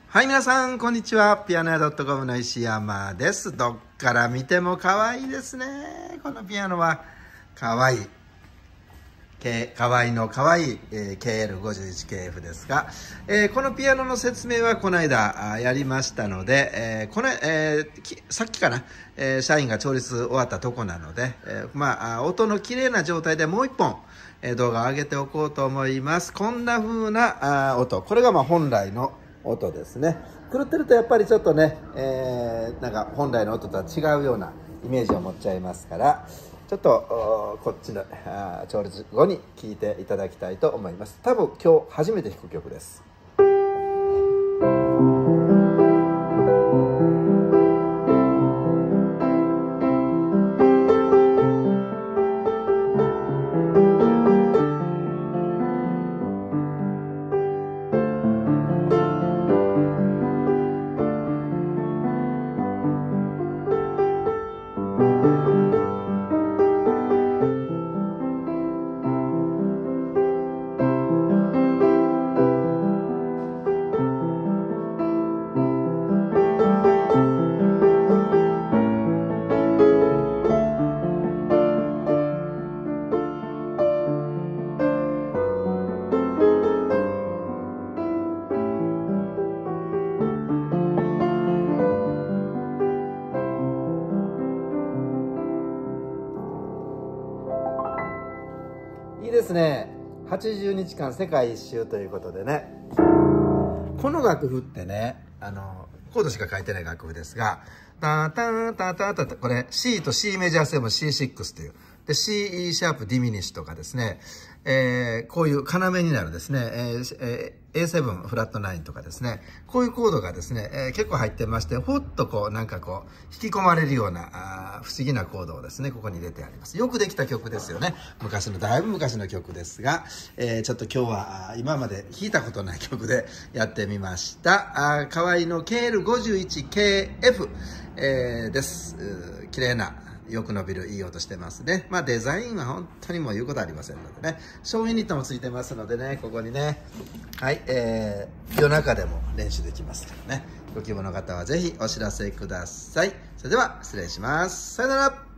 はい、皆さん、こんにちは。ピアノ屋 .com の石山です。どっから見ても可愛いですね。このピアノは、可愛い。可愛いの可愛い、KL51KF ですが、このピアノの説明はこの間やりましたので、さっきかな、社員が調律終わったとこなので、音の綺麗な状態でもう一本、動画を上げておこうと思います。こんな風な音。これが本来の音ですね。狂ってるとやっぱりちょっとね、なんか本来の音とは違うようなイメージを持っちゃいますから、ちょっとこっちの調律後に聴いていただきたいと思います。多分今日初めて弾く曲です。いいですね。80日間世界一周ということでね。この楽譜ってね、コードしか書いてない楽譜ですが、タタタタタタ、これ C と C メジャー7、C6 という。で、C シャープディミニッシュとかですね、こういう要になるですね、A7 フラット9とかですね、こういうコードがですね、結構入ってまして、ほっとこう、なんかこう、引き込まれるような、不思議なコードをですね、ここに入れてあります。よくできた曲ですよね。だいぶ昔の曲ですが、ちょっと今日は、今まで弾いたことない曲でやってみました。河合の KL51KF、です。綺麗な、よく伸びるいい音してますね。デザインは本当にもう言うことありませんのでね。ショーユニットもついてますのでね、ここにね。はい、夜中でも練習できますからね。ご希望の方はぜひお知らせください。それでは失礼します。さよなら。